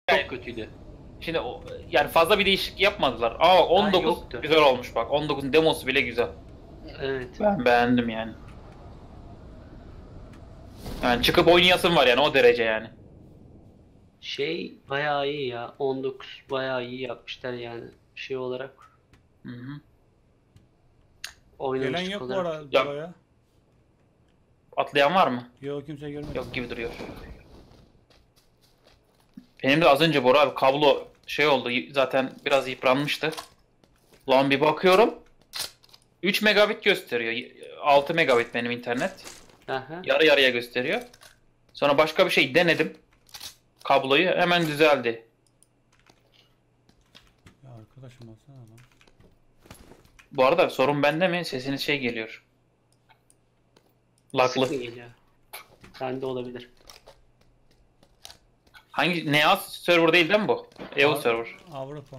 çok kötüydü. Şimdi yani fazla bir değişiklik yapmadılar. Aa 19 yoktu. güzel olmuş bak. 19'un demosu bile güzel. Evet. Ben beğendim yani. Yani çıkıp oynayasın var yani o derece yani. Şey bayağı iyi ya. 19 bayağı iyi yapmışlar yani. Şey olarak. Hı hı. Gelen Oynanışlık yok bu olarak. ara Ya buraya. atlayan var mı? Yok, kimse görmedim. Yok gibi duruyor. Benim de az önce Bora abi kablo şey oldu zaten biraz yıpranmıştı. Lan bir bakıyorum 3 megabit gösteriyor. 6 megabit benim internet. Aha. Yarı yarıya gösteriyor. Sonra başka bir şey denedim. Kabloyu hemen düzeldi. Ya arkadaşım baksana lan. Bu arada sorun bende mi? Sesiniz şey geliyor. Sık mı Laklı. geliyor? Bende olabilir. Hangi NEAS server değil mi bu? EU server. Avrupa.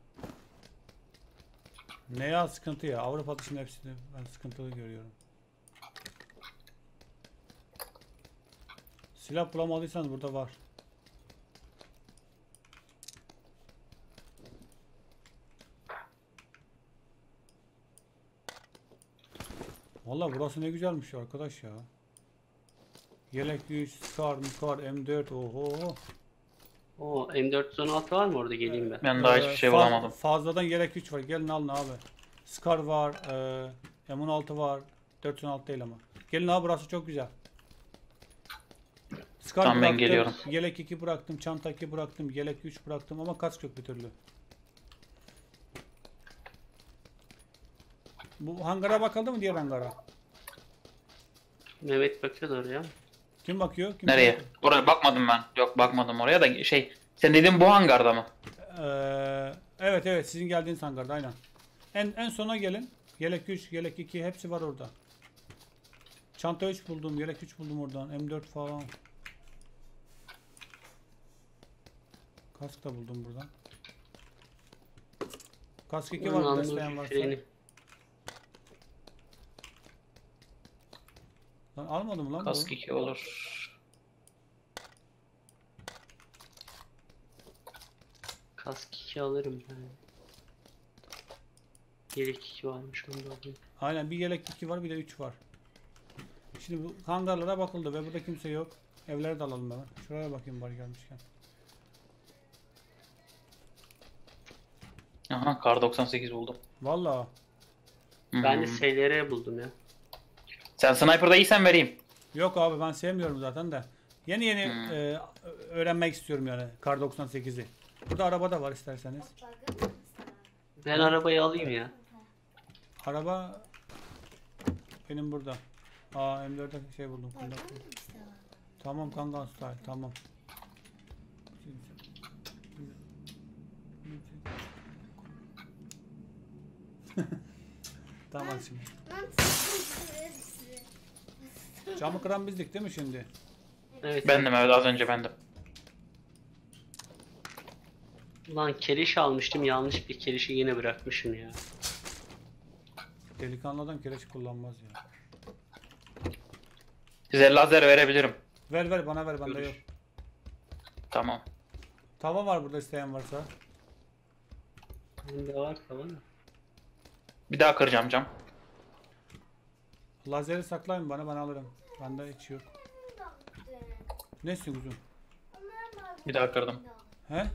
Ne ya sıkıntı ya. Avrupa dışında hepsini ben sıkıntılı görüyorum. Silah bulamadıysanız burada var. Vallahi burası ne güzelmiş ya arkadaş ya. Yelek 3, Scar, Mukar, M4, oho. O M416 var mı orada, geleyim ben. Ben daha hiçbir şey bulamadım. Fazladan yelek 3 var. Gelin alın abi. Scar var, M16 var. 416 değil ama. Gelin abi, burası çok güzel. Scar Tamam, ben bıraktım, geliyorum. yelek 2 bıraktım, çanta 2 bıraktım, yelek 3 bıraktım ama kask yok bir türlü. Bu hangara bakıldı mı, diğer hangara? Mehmet bakıyordu oraya. Kim bakıyor? Kim Nereye? bakıyor? Oraya bakmadım ben. Yok bakmadım oraya da şey. Sen dedin bu hangarda mı? Evet evet, sizin geldiğiniz hangarda aynen. En sona gelin. Yelek 3, yelek 2 hepsi var orada. Çanta 3 buldum, yelek 3 buldum oradan. M4 falan. Kask da buldum buradan. Kask 2 var burada, isteyen varsa. Lan almadım lan Kask bu. 2 olur. Kask 2 alırım ben. Yelek 2 varmış, onu da alayım. Aynen, bir yelek 2 var, bir de 3 var. Şimdi bu hangarlara bakıldı ve burada kimse yok. Evlere de alalım hemen. Şuraya bakayım bari gelmişken. Aha kar 98 buldum. Vallahi. Ben de Hmm. SLR buldum ya. Sen sniper'da iyisen vereyim. Yok abi, ben sevmiyorum zaten de. Yeni yeni Hmm. öğrenmek istiyorum yani Kar 98'i. Burada araba da var isterseniz. Ben arabayı alayım ya. Araba benim burada. Aa, M4'e şey buldum. Kundak buldum. Tamam Kangan Style, tamam. Tamam şimdi. Camı kıran bizdik değil mi şimdi? Evet. Bendim evet, az önce bendim. Ulan keleş almıştım, yanlış bir keleşi yine bırakmışım ya. Delikanlıdan kereç kullanmaz ya. Size lazer verebilirim. Ver ver, bana ver, bende Görüş. yok. Tamam. Tava var burada, isteyen varsa. Bende var falan. Bir daha kıracağım cam. Lazeri saklayın bana, ben alırım. Bende hiç yok. Ne istiyorsun kuzum? Bir daha kırdım. He?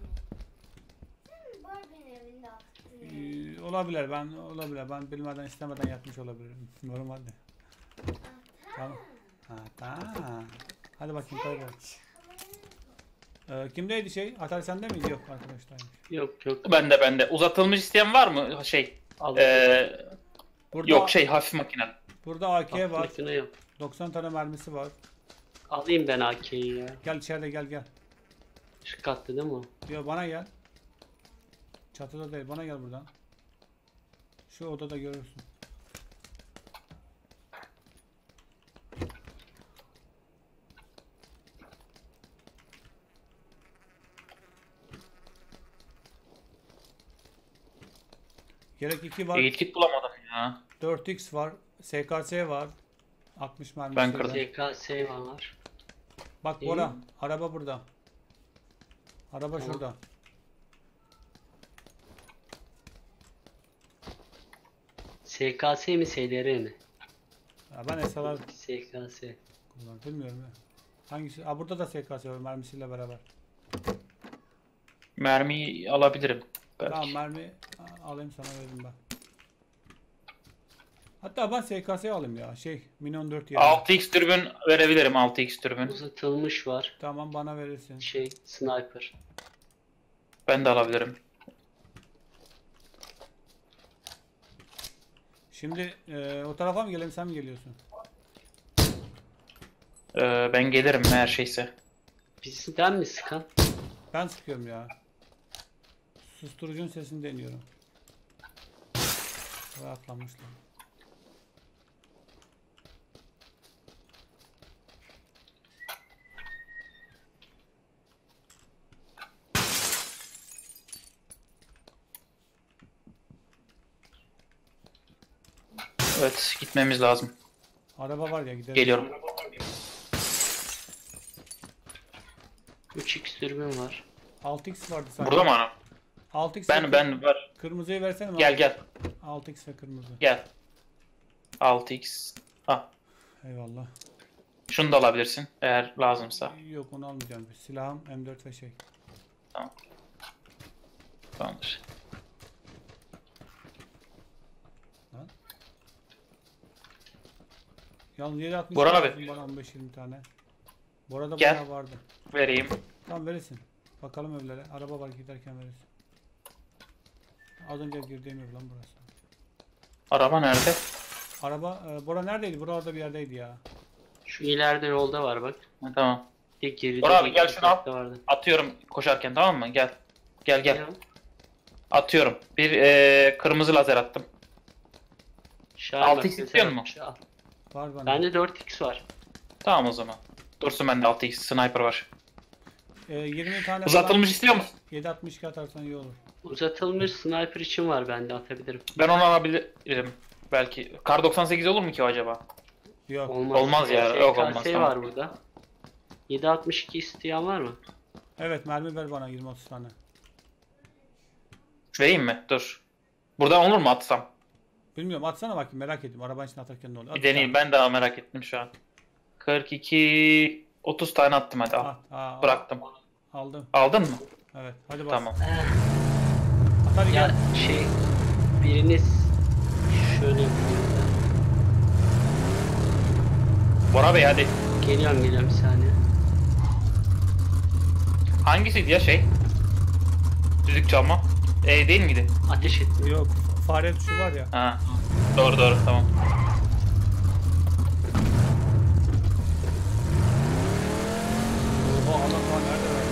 Olabilir, ben bilmeden istemeden yapmış olabilirim. Normalde. Tamam. Ha, tamam. Hadi bakayım, kaybol. Kimdeydi şey? Atari sende miydi? Yok, arkadaşlar. Yok yok. Bende. Uzatılmış isteyen var mı? Şey. Alayım. Burada, Yok şey hafif makine. burada AK var. Makine yok. 90 tane mermisi var. Alayım ben AK'yi ya. Gel içeride, gel. Şu kattı değil mi o? Diyor bana gel. Çatıda değil, bana gel buradan. Şu odada görürsün. Gerek 2 var. Eğitik bulamadım ya. 4x var. SKS var. 60 Ben mermisi kırdım. var. SKS var. Bak İyi. Bora, araba burada. Araba Tamam. şurada. SKS mi SLR mi? Ya ben SLR SKS. kullanıyorum. Bilmiyorum ya. Hangisi? Aa, burada da SKS var mermisiyle beraber. Mermiyi alabilirim. Belki. Tamam mermi alayım sana veririm ben. Hatta ben SKS'yi alayım ya. Mini 14 yerine. 6x dürbün verebilirim. 6x dürbün. Uzatılmış var. Tamam bana verirsin. Sniper. Ben de alabilirim. Şimdi o tarafa mı gelelim sen mi geliyorsun? Ben gelirim her şeyse. Bizden mi sıkan? Ben sıkıyorum ya. Susturucunun sesini deniyorum. Rahatlamışlar. Evet gitmemiz lazım. Araba var ya gidelim. Geliyorum. 3x dürbün var. 6x vardı sanki. Burada mı ana? 6x Ben var. Kırmızıyı versene bana. Gel. 6x ve kırmızı. Gel. 6x. Ha. Eyvallah. Şunu da alabilirsin eğer lazımsa. Yok onu almayacağım. Silahım M4 ve Tamamdır. Yalnız 7.60 Bora abi. lazım bana 15-20 tane. Bora'da Gel. bayağı vardı. Vereyim. Tamam verirsin. Bakalım evlere. Araba var giderken verirsin. Az önce girdiğim ev lan burası. Araba nerede? Araba Bora neredeydi? Buralarda bir yerdeydi ya. Şu ileride yolda var bak. Ha, tamam. Bir geride Bora abi, bir gel şunu al. uzakta vardı. Atıyorum koşarken, tamam mı? Gel. Gel. Ya, Atıyorum. Bir kırmızı lazer attım. Şahin 6x bak, mesela istiyor musun? şu al. Var bana. Bende 4x var. Tamam o zaman. Dursun bende 6x sniper var. 20 tane Uzatılmış istiyor musun? 7.62 atarsan iyi olur. Uzatılmış sniper için var bende, atabilirim. Ben onu alabilirim. Belki. Kar 98 olur mu ki o acaba? Yok. Olmaz ya, yok, olmaz, SKS tamam. var burada. 7.62 isteyen var mı? Evet mermi ver bana 20-30 tane. Vereyim mi? Dur. Buradan olur mu atsam? Bilmiyorum atsana bakayım merak ettim. Arabanın içine atarken ne oluyor? Bir deneyeyim. Ben daha merak ettim şu an. 42 30 tane attım hadi al. Bıraktım. Aldım. Aldın mı? Evet hadi bas. Tamam. At hadi Ya gel. biriniz şöyle yapıyor da. Bora Bey hadi. Geliyorum bir saniye. Hangisiydi ya düdük çalma? Değil miydi? Ateş ettim. Yok fare tuşu var ya. Ha. Doğru tamam. O alan var nerede var?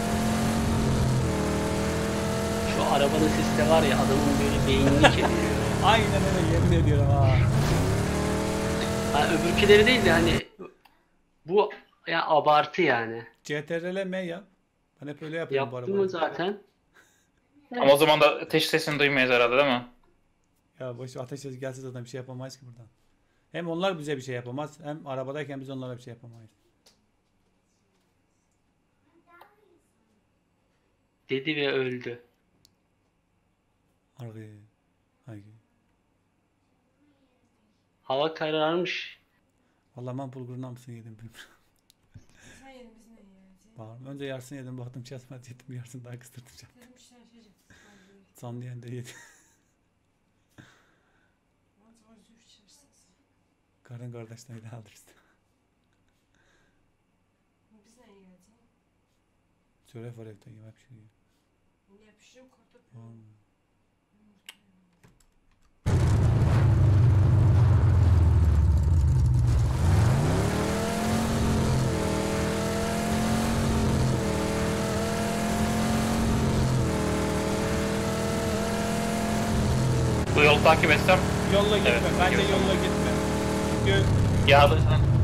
Şu arabanın sesi de var ya, adamın böyle beynini kemiriyor. Aynen öyle yemin ediyorum ha. Ha, öbürküleri değil de hani bu ya abartı yani. CTRL M yap. Ben hep öyle yapıyorum bu Yaptım arabada. mı zaten? Ama o zaman da ateş sesini duymayız herhalde değil mi? Ya boş ver, ateş sesi gelse zaten bir şey yapamayız ki buradan. Hem onlar bize bir şey yapamaz hem arabadayken biz onlara bir şey yapamayız. Dedi ve öldü. Arkaya. Hayır. Hava kararmış. Vallahi ben bulgurundan mısın yedim bilmiyorum. Sen yedin biz ne yiyeceğiz? Bağırma. Önce yarısını yedim baktım çatmaz yedim yarısını daha kıstırtacağım. Dedim işte şey. Sandiyen de yedim. Mantığa züğürt içersiniz. Karın kardeşten öyle alır işte. Biz ne yiyeceğiz? Söyle var evde yemek bir şey yiyor. Ne pişireyim kartopu? Bu yolu takip etsem Yolla gitme. Evet, Bence yok. yolla gitme. Çünkü yağdı.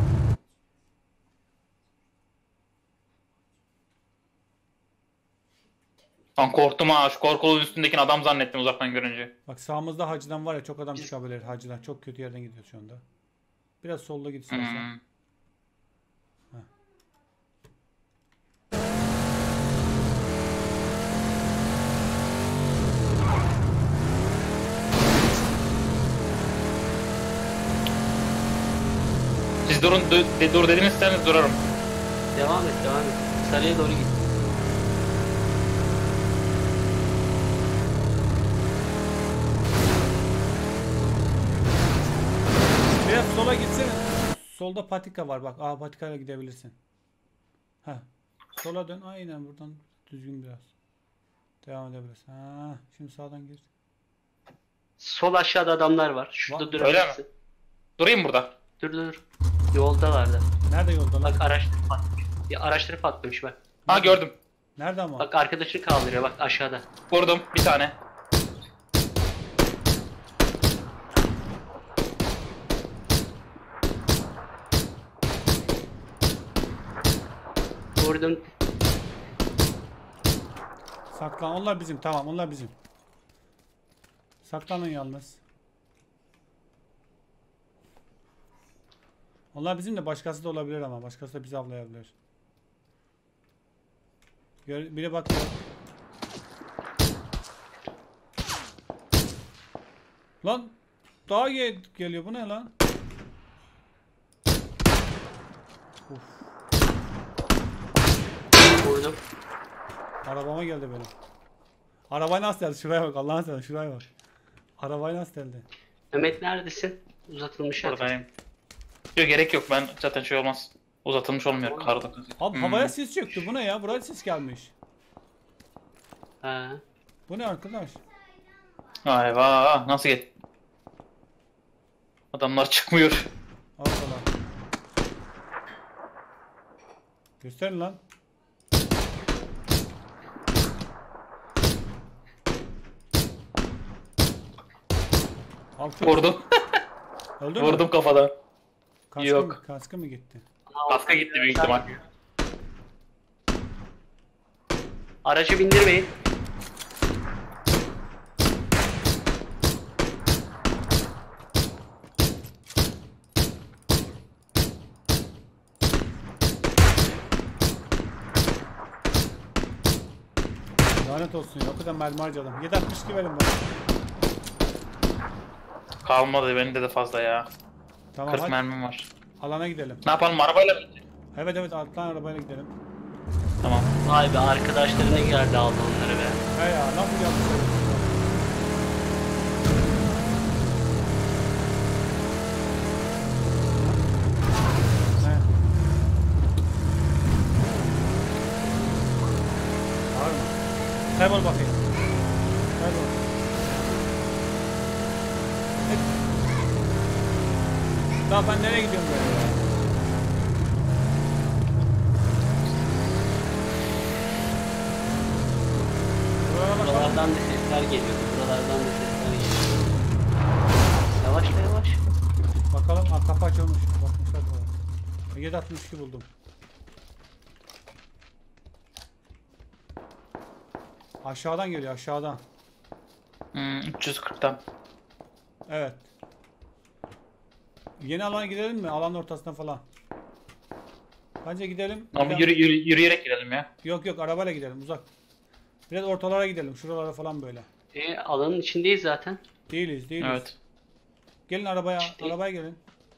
Lan korktum ha. Şu korkulun üstündekini adam zannettim uzaktan görünce. bak sağımızda hacıdan var ya çok adam çıkabilir hacıdan. Çok kötü yerden gidiyor şu anda. Biraz solda git istersen. Hmm. durun, dur dediniz durarım. Devam et, devam et. Sarıya doğru git. Biraz sola gitsene. Solda patika var bak. Aa, patikayla gidebilirsin. Heh. Sola dön. Aynen buradan düzgün biraz. Devam edebilirsin. Ha, şimdi sağdan gir. Sol aşağıda adamlar var. Şurada Var. durabilirsin. Durayım burada. Dur dur. Yoldalardı. Nerede yolda lan? Bak araçları patlamış. Ya araçları patlamış bak. Ha gördüm. Nerede ama? Bak arkadaşını kaldırıyor bak aşağıda. Vurdum bir tane. Vurdum. Saklan. Onlar bizim. Tamam, onlar bizim. Saklanın yalnız. Onlar bizim de başkası da olabilir ama. Başkası da bizi avlayabilir. Biri bakıyor. Lan daha geliyor. Bu ne lan? Uf, Vurdum. arabama geldi benim. Arabayı nasıl geldi? Şuraya bak. Allah'ın seversen şuraya bak. Arabayı nasıl geldi? Mehmet neredesin? Uzatılmış ateş. Buradayım. Yok gerek yok, ben zaten şey olmaz. Uzatılmış olmuyor karda. Abi havaya sis çöktü. Bu ne ya? Buraya sis gelmiş. Ha. Bu ne arkadaş? Ay vah, nasıl get? Adamlar çıkmıyor. Allah Allah. Gösterin lan. Altı. Vurdum. Öldü mü? Vurdum kafadan. Kaskı Yok. Mı, kaskı mı gitti? Kaska gitti büyük ihtimal. Aracı bindirmeyin. Lanet olsun ya. O kadar mermi harcadım. 7.62 verin bana. Kalmadı bende de fazla ya. Tamam 40 hadi. mermim var. Alana gidelim. Ne yapalım, arabayla mı gidelim? Evet evet, alttan arabayla gidelim. Tamam. Vay be arkadaşlarına geldi aldı onları be. He ya, nasıl yaptık? He. Var mı? Kaybol bakayım. Kaybol. Daha ben nereye gidiyorum böyle ya? Buralara bakalım. Buralardan da sesler geliyordu. Buralardan da sesler geliyordu. Yavaş da yavaş. Bakalım, ha, kapı açılmış. Bakmışlar buraya. 7.62 buldum. Aşağıdan geliyor, aşağıdan. 340'tan. Evet. Yeni alana gidelim mi? Alanın ortasına falan. Bence gidelim. Ama yürüyerek gidelim ya. Yok yok, arabayla gidelim, uzak. Biraz ortalara gidelim, şuralara falan böyle. Alanın içindeyiz zaten. Değiliz. Evet. Gelin arabaya, İşte- arabaya gelin.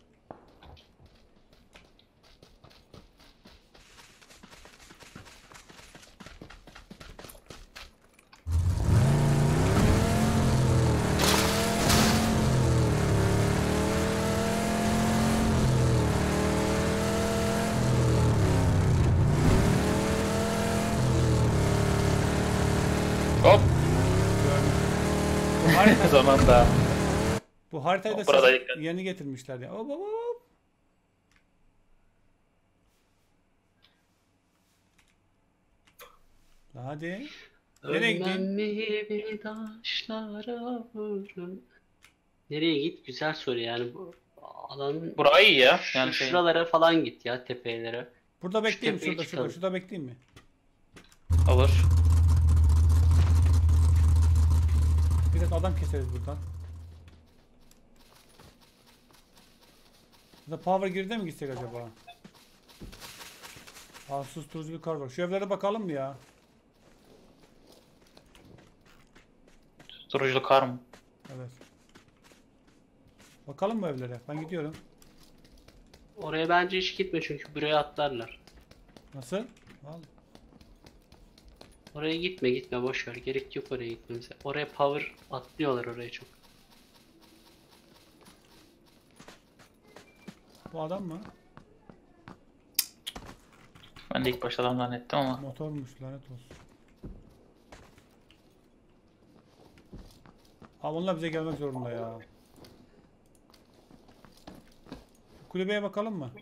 Hop. Gördüm. Bu harita, Zamanda. bu haritayı da Burada siz dikkat. yeni getirmişler ya. Hop hop hop. Hadi. Nereye Ölmem gideyim? mi bir taşlara vurun. Nereye git? Güzel soru yani. Bu alanın Burayı iyi ya. Yani şey. şuralara falan git ya tepelere. Burada bekleyeyim, tepeye şurada çıkalım. şurada bekleyeyim mi? Olur. Biraz adam keseriz buradan. Ya da Power Grid'e mi gitsek acaba? Aa, susturucu bir kar var. Şu evlere bakalım mı ya? Susturuculu kar mı? Evet. Bakalım mı evlere? Ben gidiyorum. Oraya bence hiç gitme çünkü buraya atlarlar. Nasıl? Vallahi. Oraya gitme boş ver. Gerek yok oraya gitmemize. Oraya power atlıyorlar oraya çok. Bu adam mı? Ben de ilk başta adam zannettim ama. Motormuş, lanet olsun. Abi onlar bize gelmek zorunda ya. Kulübeye bakalım mı?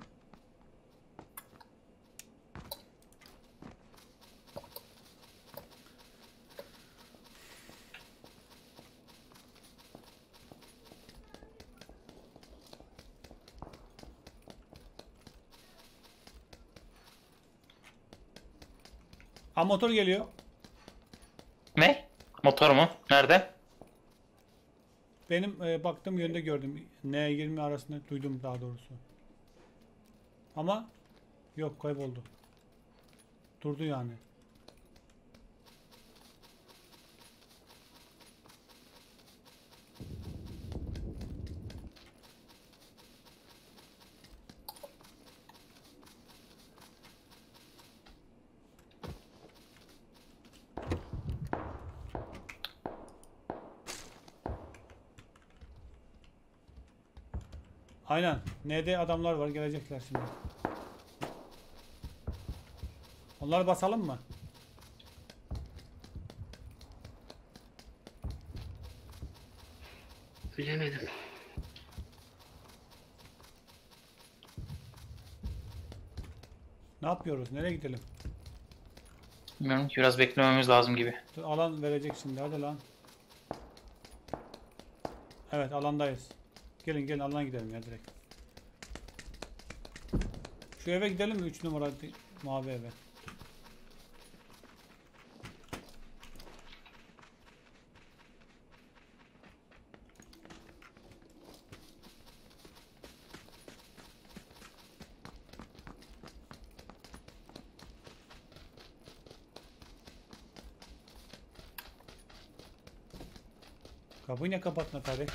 Ha, motor geliyor. Ne? Motor mu? Nerede? Benim baktığım yönde gördüm. N20 arasında duydum daha doğrusu. Ama yok, kayboldu. Durdu yani. Aynen. N'de adamlar var, gelecekler şimdi. Onları basalım mı? Bilemedim. Ne yapıyoruz? Nereye gidelim? Bilmiyorum ki, biraz beklememiz lazım gibi. Dur, alan verecek şimdi. Hadi lan. Evet, alandayız. Gelin alana gidelim ya direkt. Şu eve gidelim mi? 3 numara mavi eve. Kapıyı ne kapatma tabi.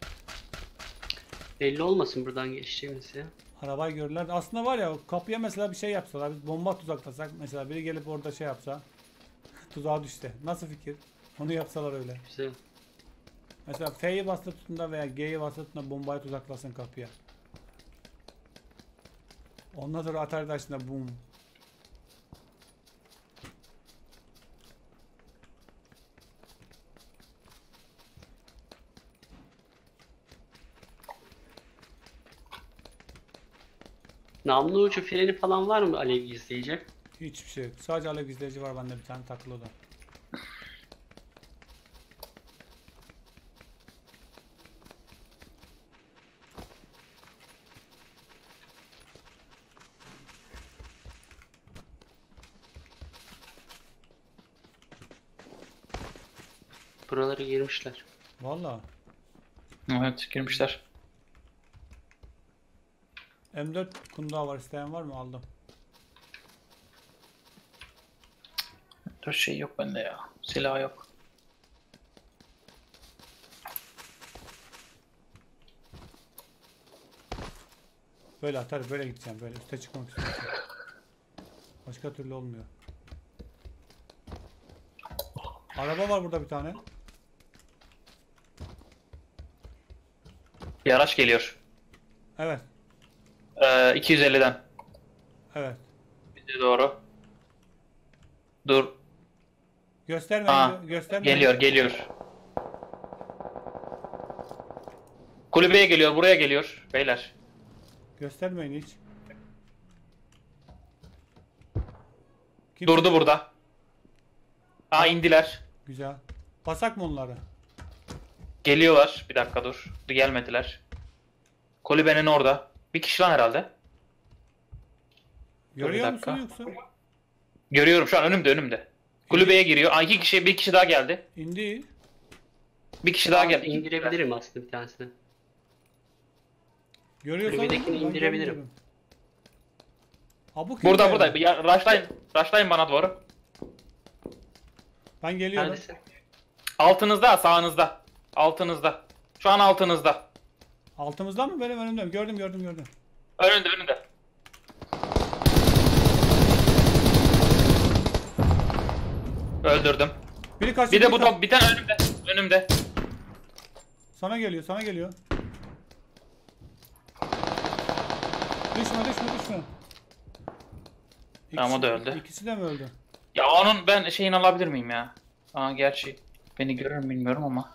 Belli olmasın buradan geçeceğimiz ya. Arabayı görürler. Aslında var ya, kapıya mesela bir şey yapsalar, biz bomba tuzaklasak mesela, biri gelip orada şey yapsa, tuzağa düşse. Nasıl fikir? Onu yapsalar öyle. Güzel. Mesela F'yi basılı tuttuğunda veya G'yi basılı tuttuğunda bombayı tuzaklasın kapıya. Ondan sonra atar taşına boom. Namlu ucu freni falan var mı alev gizleyecek? Hiçbir şey yok. Sadece alev gizleyici var bende, bir tane takılı o da. Buralara girmişler. Valla. Evet, girmişler. M4 kundağı var, isteyen var mı? Aldım. Dur, şey yok bende ya. Silah yok. Böyle atar, böyle gideceğim, böyle üste çıkmak istiyorum. Başka türlü olmuyor. Araba var burada bir tane. Bir araç geliyor. Evet, 250'den. evet. Bize doğru. Dur. Göstermeyin, Aa, göstermeyin. Geliyor. Kulübeye geliyor, buraya geliyor beyler. Göstermeyin hiç. Kimse- Durdu burada. İndiler. Güzel. Basak mı onları? Geliyorlar. Bir dakika dur. Gelmediler. Kulübenin orada. Bir kişi lan herhalde. Görüyor bir musun dakika. yoksa? Görüyorum şu an önümde. Kulübeye giriyor. Bir kişi daha geldi. İndi. Bir kişi daha geldi. İndirebilirim aslında bir tanesini. Görüyorsan Kulübedekini ben indirebilirim. görmüyorum. Ha, bu kim Burada yani? burada. Ya, rushlayın bana doğru. Ben geliyorum. Neredesin? Altınızda, sağınızda. Altınızda. Şu an altınızda. Altımızda mı? Benim önümde mi? Gördüm. Önünde önünde. Öldürdüm. Biri kaçtı. Bir de biri bu kaçtı. top bir tane önümde. Önümde. Sana geliyor, sana geliyor. Düşme, düşme, düşme. Tamam, o da öldü. İkisi de mi öldü? Ya onun ben şeyini alabilir miyim ya? Aa gerçi beni görür mü bilmiyorum ama.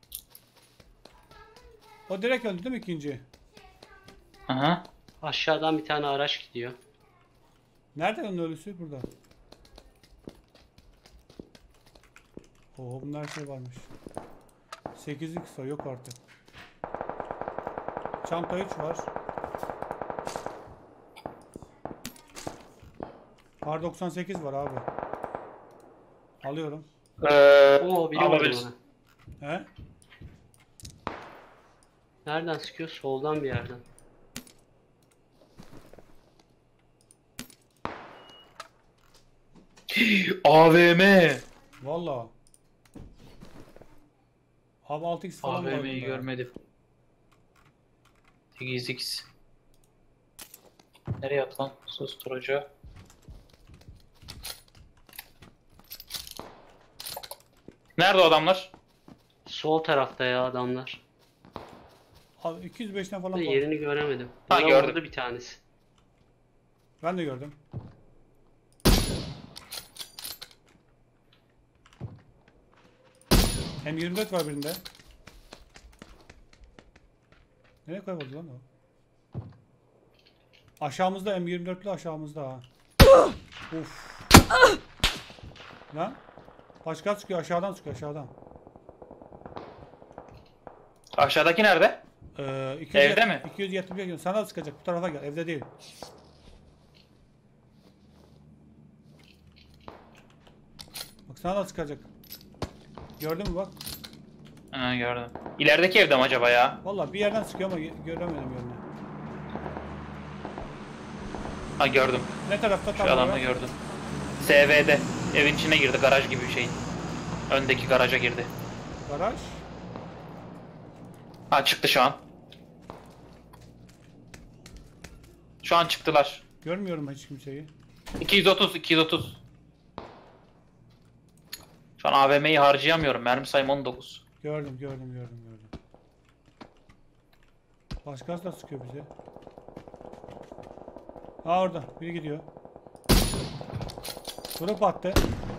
O direkt öldü değil mi ikinci? Aha. Aşağıdan bir tane araç gidiyor. Nerede onun ölüsü? Burada. Oo, bunlar şey varmış. 8'lik kısa yok artık. Çanta 3 var. Kar 98 var abi. Alıyorum. Oo, biri vurdu Alabilirsin. bana. He? Nereden sıkıyor? Soldan bir yerden. AVM. Valla. Abi 6x falan var AVM'yi bunda. görmedim. 8x. Nereye at lan? Susturucu. Nerede o adamlar? Sol tarafta ya adamlar. Abi 205'ten falan Da var. yerini göremedim. Ha, Bana gördüm. vurdu bir tanesi. Ben de gördüm. M24 var birinde. Nereye kayboldu lan o? Aşağımızda M24'lü aşağımızda ha. Uf. Lan. Başka sıkıyor aşağıdan sıkıyor aşağıdan. Aşağıdaki nerede? 200 Evde mi? 270 gidiyor. Sana da sıkacak. Bu tarafa gel. Evde değil. Bak sana da sıkacak. Gördün mü bak? Ha, gördüm. İlerideki evde mi acaba ya? Vallahi bir yerden sıkıyor ama göremedim yerini. Ha gördüm. Ne tarafta tam Şu adamı olarak? gördüm. SV'de. Evin içine girdi. Garaj gibi bir şeyin. Öndeki garaja girdi. Garaj. Ha çıktı şu an. Şu an çıktılar. Görmüyorum hiç kimseyi. 230, 230. Şu an AVM'yi harcayamıyorum. Mermi sayım 19. Gördüm. Başkası da sıkıyor bize. Ha orada. Biri gidiyor. Grup attı.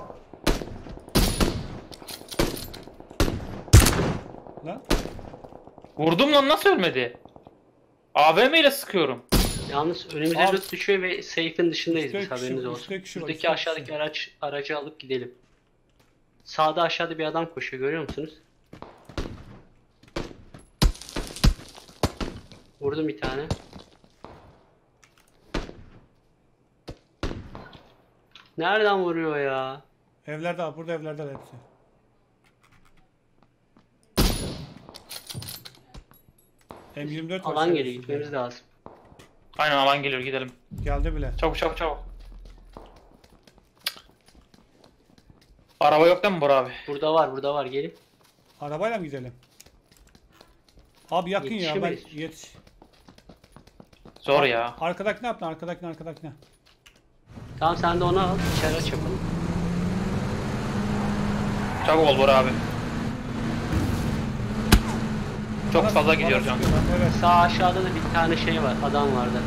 Lan. Vurdum lan, nasıl ölmedi? AVM ile sıkıyorum. Yalnız önümüze Abi- loot düşüyor ve safe'in dışındayız Üstte biz, kişi- haberiniz üstte olsun. kişi var, üstte Şuradaki kişi. aşağıdaki aracı alıp gidelim. Sağda aşağıda bir adam koşuyor, görüyor musunuz? Vurdum bir tane. Nereden vuruyor ya? Evlerde abi. Burada evlerde hepsi. M24 var. Alan geliyor, şerefsiz. gitmemiz lazım. Aynen, alan geliyor, gidelim. Geldi bile. Çabuk çabuk çabuk. Araba yok değil mi Bora abi? Burada var, gelin. Arabayla mı gidelim? Abi yakın ya. Ben Yetişemeyiz. yetiş. Zor ya. Arkadaki ne yaptın? Arkadaki ne? Tamam, sen de onu al, içeri aç yapalım. Çabuk ol Bora abi. Çok Bana- fazla bana gidiyor can. sıkıyorlar, Evet. Sağ aşağıda da bir tane şey var, adam vardı.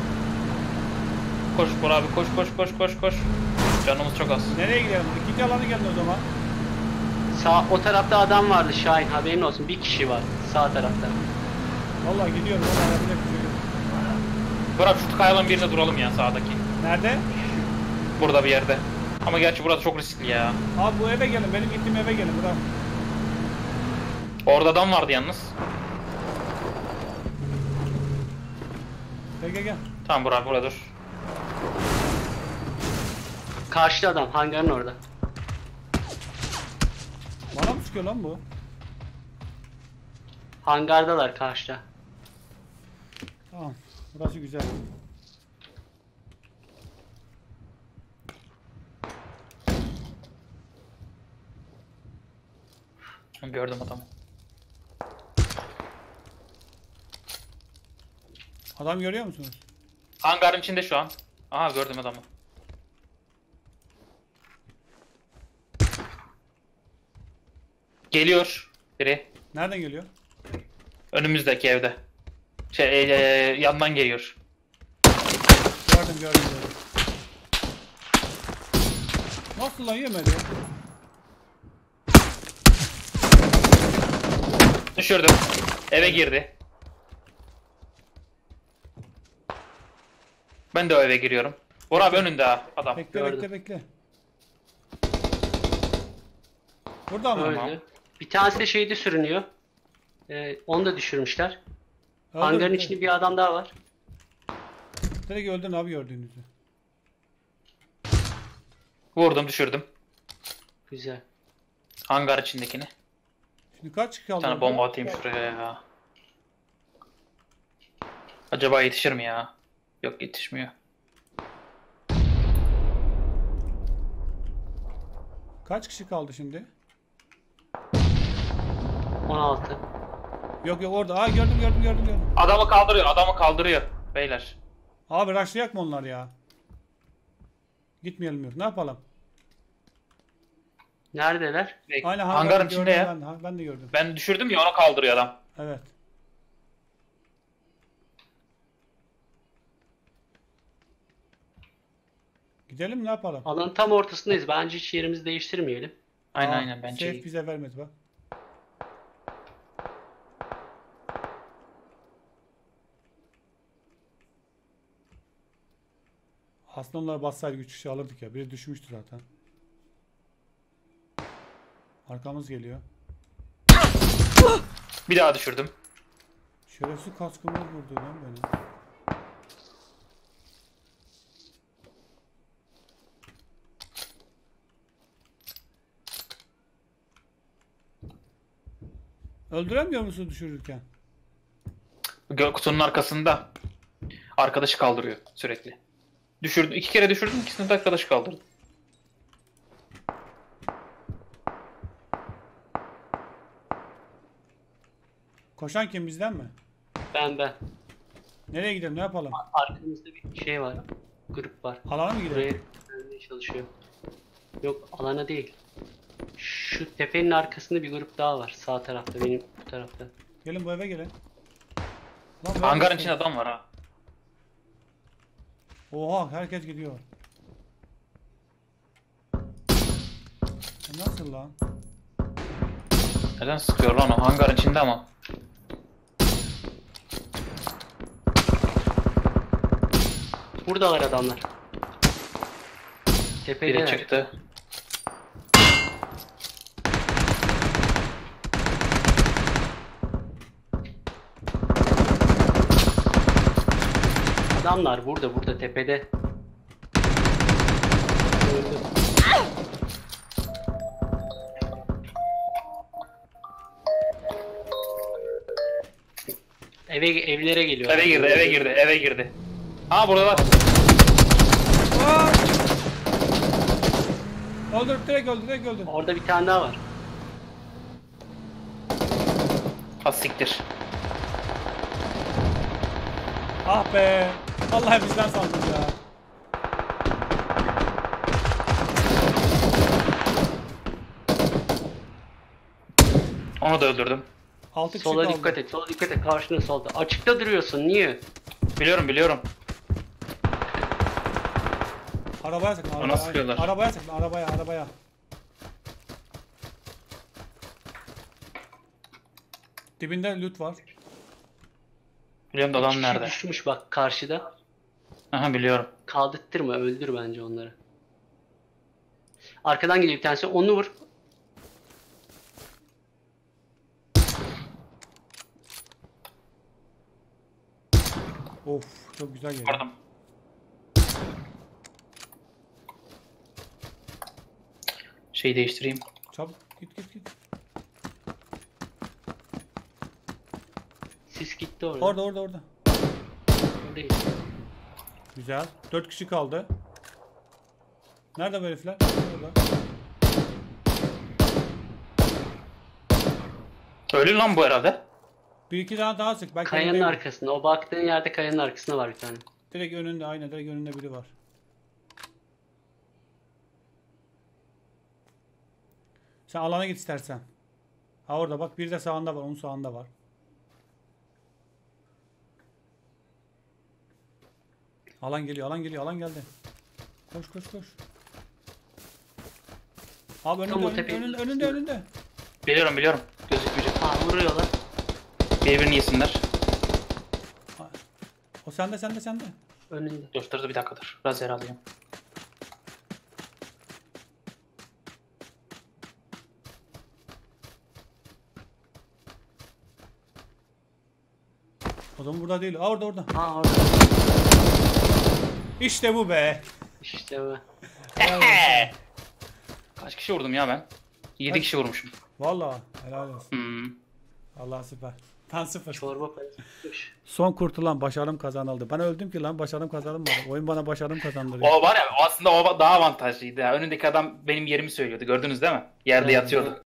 Koş Bora abi, koş koş koş koş koş. Canımız çok az. Nereye gidelim? İkinci alana geldi o zaman. O tarafta adam vardı Şahin, haberin olsun, bir kişi var sağ tarafta. Vallahi gidiyorum. Vallahi yapacak bir şey yok. Bırak şu kayaların birine duralım ya, sağdaki. Nerede? Burada bir yerde. Ama gerçi burası çok riskli ya. Abi bu eve gelin. Benim gittiğim eve gelin. Bırak. Orada adam vardı yalnız. Gel. Tamam Bora abi, burada dur. Karşıda adam, hangarın orada. Bana mı sıkıyor lan bu? Hangardalar karşıda. Tamam. Burası güzel. Gördüm adamı. Adam görüyor musunuz? Hangarın içinde şu an. Aha gördüm adamı. Geliyor biri. Nereden geliyor? Önümüzdeki evde. Yandan geliyor. Gördüm. Nasıl lan yemedi? Düşürdüm. Eve girdi. Ben de o eve giriyorum. Bora abi önünde ha adam. Bekle Gördüm. bekle. Burada mı? Öldü. Tamam. Bir tanesi de şeyde sürünüyor. Onu da düşürmüşler. Öldü, Hangarın öldü. içinde bir adam daha var. Direkt öldün abi gördüğünüzü. Vurdum düşürdüm. Güzel. Hangar içindekini. Şimdi kaç kaldı? Bir tane bomba atayım şuraya ya. Acaba yetişir mi ya? Yok yetişmiyor. Kaç kişi kaldı şimdi? 16. Yok orada. Aa gördüm. Adamı kaldırıyor beyler. Abi rushlayak mı onlar ya? Gitmeyelim yok. Ne yapalım? Neredeler? Aynı Hangarın hangarda içinde gördüm ya. ben de gördüm. Ben düşürdüm ya onu kaldırıyor adam. Evet. Gidelim ne yapalım? Alanın tam ortasındayız. Bence hiç yerimizi değiştirmeyelim. Aynen bence. Safe bize vermedi bak. Aslında onları bassaydık 3 kişi alırdık ya. Biri düşmüştü zaten. Arkamız geliyor. Bir daha düşürdüm. Şerefsiz kaskımı vurdu lan beni. Öldüremiyor musun düşürürken? Kutunun arkasında. Arkadaşı kaldırıyor sürekli. Düşürdüm. 2 kere düşürdüm. İkisini de arkadaşı kaldırdı. Koşan kim bizden mi? Ben. Nereye gidelim ne yapalım? Arkamızda bir şey var. Grup var. Alana mı gidelim? Buraya gelmeye çalışıyor. Yok alana değil. Şu tepenin arkasında bir grup daha var. Sağ tarafta benim bu tarafta. Gelin bu eve gelin. Lan bu Hangarın eve- içinde adam var ha. Oha herkes gidiyor. Nasıl lan? Neden sıkıyor lan o? Hangarın içinde ama. Buradalar adamlar. Biri Tepedeler. çıktı. Adamlar burada tepede. Öldü. Evlere geliyor. Eve girdi. Ha buradalar. Öldür direkt öldür. Orada bir tane daha var. Ha siktir. Ah be. Vallahi bizden sandım ya. Onu da öldürdüm. 6 kişi Sola kaldı. dikkat et. Sola dikkat et. Karşında solda. Açıkta duruyorsun. Niye? Biliyorum. Arabaya sakın. Bana sıkıyorlar. Arabaya sakın. Arabaya. Dibinde loot var. Biliyorum da İki adam kişi nerede? düşmüş bak karşıda. Aha biliyorum. Kaldırttırma. Öldür bence onları. Arkadan geliyor bir tanesi. Onu vur. Of çok güzel geliyor. Vurdum. Şeyi değiştireyim. Çabuk git. Sis gitti orada. Orada. Orada değil. Güzel. 4 kişi kaldı. Nerede bu herifler? Orada. Ölü lan bu herhalde. Bir iki tane daha sık. Belki Kayanın öndeyim. arkasında. O baktığın yerde kayanın arkasında var bir tane. Direkt önünde, aynen direkt önünde biri var. Sen alana git istersen. Ha orada bak, bir de sağında var, onun sağında var. Alan geliyor, alan geliyor, alan geldi. Koş koş koş. Abi önünde, Tam o önünde, tepenin önünde, üstünde. önünde, önünde. Biliyorum. Gözükmeyecek. Ha vuruyorlar. Birbirini yesinler. Ha, o sende, sende, sende. Önünde. Dur bir dakika dur. Lazer alayım. O zaman burada değil. Aa, orada orada. Ha orada. İşte bu be. İşte bu. Kaç kişi vurdum ya ben? 7 kişi vurmuşum. Vallahi helal olsun. Hmm. Allah süper. Ben sıfır. Çorba parası tutmuş. Son kurtulan başarım kazanıldı. Ben öldüm ki lan, başarım kazanılmadı. Oyun bana başarım kazandırıyor. O var ya, aslında o daha avantajlıydı ya. Önündeki adam benim yerimi söylüyordu. Gördünüz değil mi? Yerde Evet. yatıyordu.